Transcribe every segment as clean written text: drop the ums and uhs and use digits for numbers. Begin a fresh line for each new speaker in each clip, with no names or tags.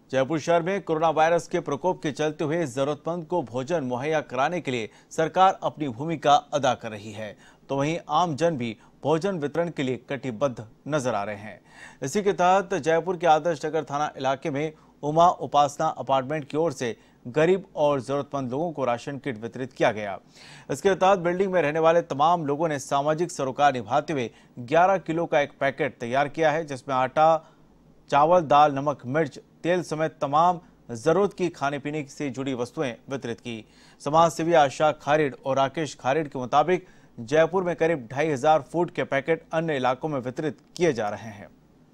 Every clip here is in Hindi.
जयपुर शहर में कोरोना वायरस के प्रकोप के चलते हुए जरूरतमंद को भोजन मुहैया कराने के लिए सरकार अपनी भूमिका अदा कर रही है, तो वहीं आम जन भी भोजन वितरण के लिए कटिबद्ध नजर आ रहे हैं। इसी के तहत जयपुर के आदर्श नगर थाना इलाके में उमा उपासना अपार्टमेंट की ओर से गरीब और जरूरतमंद लोगों को राशन किट वितरित किया गया। इसके तहत बिल्डिंग में रहने वाले तमाम लोगों ने सामाजिक सरोकार निभाते हुए 11 किलो का एक पैकेट तैयार किया है, जिसमें आटा, चावल, दाल, नमक, मिर्च, तेल समेत तमाम जरूरत की खाने पीने से जुड़ी वस्तुएं वितरित की। समाज सेवी आशा खारिड़ और राकेश खारिड़ के मुताबिक जयपुर में करीब 2500 फूड के पैकेट अन्य इलाकों में वितरित किए जा रहे हैं।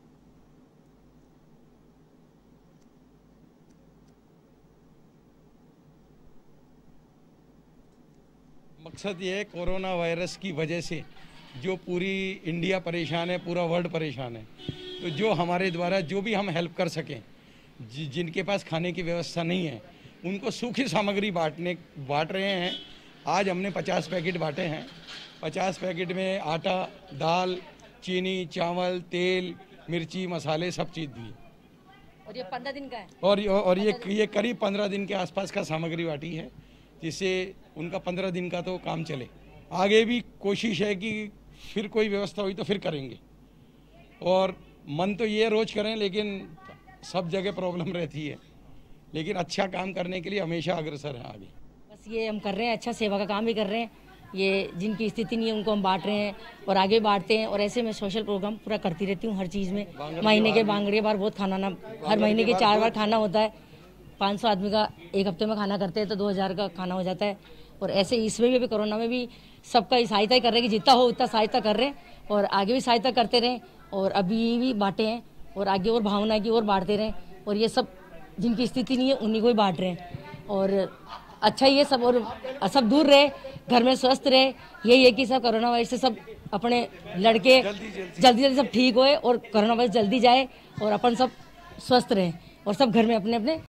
मकसद ये है, कोरोना वायरस की वजह से जो पूरी इंडिया परेशान है, पूरा वर्ल्ड परेशान है, तो जो हमारे द्वारा जो भी हम हेल्प कर सकें, जिनके पास खाने की व्यवस्था नहीं है, उनको सूखी सामग्री बांट रहे हैं। आज हमने 50 पैकेट बांटे हैं। 50 पैकेट में आटा, दाल, चीनी, चावल, तेल, मिर्ची, मसाले सब चीज़ दी।
और ये 15 दिन का है।
और ये करीब 15 दिन के आसपास का सामग्री बांटी है, जिससे उनका 15 दिन का तो काम चले। आगे भी कोशिश है कि फिर कोई व्यवस्था हुई तो फिर करेंगे, और मन तो ये रोज करें, लेकिन सब जगह प्रॉब्लम रहती है, लेकिन अच्छा काम करने के लिए हमेशा अग्रसर हैं आगे।
बस ये हम कर रहे हैं, अच्छा सेवा का काम भी कर रहे हैं। ये जिनकी स्थिति नहीं है उनको हम बांट रहे हैं और आगे बांटते हैं, और ऐसे मैं सोशल प्रोग्राम पूरा करती रहती हूँ हर चीज़ में। महीने के बांगड़े बार बहुत खाना ना, हर महीने के 4 बार खाना होता है। 500 आदमी का एक हफ्ते में खाना करते हैं तो 2000 का खाना हो जाता है। और ऐसे इसमें भी अभी कोरोना में भी सबका सहायता ही कर रहे हैं कि जितना हो उतना सहायता कर रहे हैं, और आगे भी सहायता करते रहें, और अभी भी बांटे हैं और आगे और भावना की और बांटते रहें। और ये सब जिनकी स्थिति नहीं है उन्हीं को ही बांट रहे हैं, और अच्छा ये सब, और सब दूर रहे, घर में स्वस्थ रहे। यही है कि सब कोरोना वायरस से सब अपने लड़के जल्दी सब ठीक होए और कोरोना वायरस जल्दी जाए और अपन सब स्वस्थ रहें और सब घर में अपने अपने